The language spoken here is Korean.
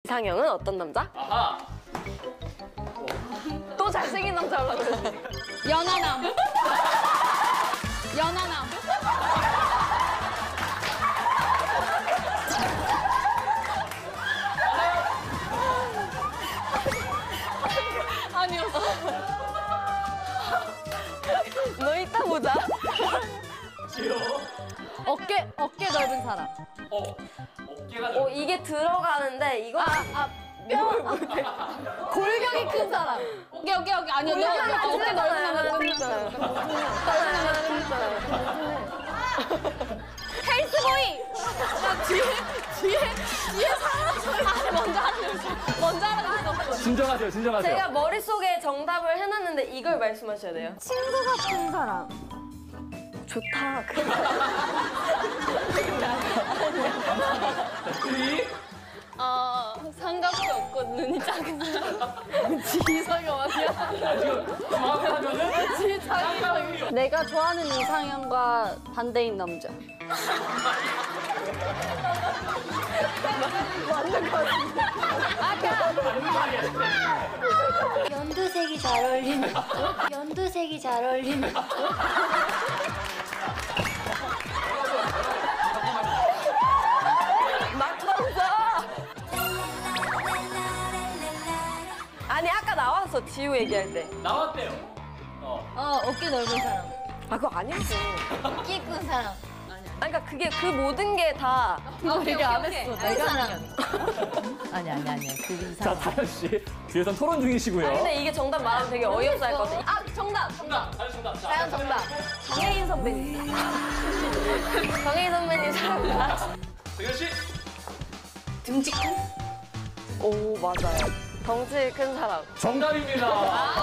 이상형은 어떤 남자? 아하. 또 잘생긴 남자라고 그러지. 연하남. 연하남. 아니었어. 너 이따 보자. 귀여워. 어깨 넓은 사람. 어깨가 이게 들어가는데 이거 골격이 큰 사람. 오케이. 아니요, 너 어깨 넓은 사람 끝났어요. 헬스보이. 야, 뒤에 사람 소리. 먼저 하라고. 진정하세요. 제가 머릿속에 정답을 해놨는데 이걸 말씀하셔야 돼요. 친구 같은 사람. 좋다. 삼각대 없고 눈이 작은 사람. 지성이가 맞냐? 지성이. 내가 좋아하는 이상형과 반대인 남자. 맞는 거 연두색이 잘 어울리는 연두색이 잘 어울리는 맞춰서. 아니 아까 나왔어 지우 얘기할 때. 나왔대요. 어깨 넓은 사람. 아 그거 아니었어. 키 큰 사람. 아니 그러니까 그게 그 모든 게 다. 되게 안 했어. 큰 사람. 아니야. 그 자, 이상. 다현 씨 뒤에선 토론 중이시고요. 근데 이게 정답 말하면 되게 어이없어 할 것 같아. 아 정답. 다현 정답. 자, 다현 정답. 정혜인 선배님. 정혜인 선배님 사랑합니다. 정현 씨. 듬직한? 오 맞아요. 덩치 큰 사람. 정답입니다.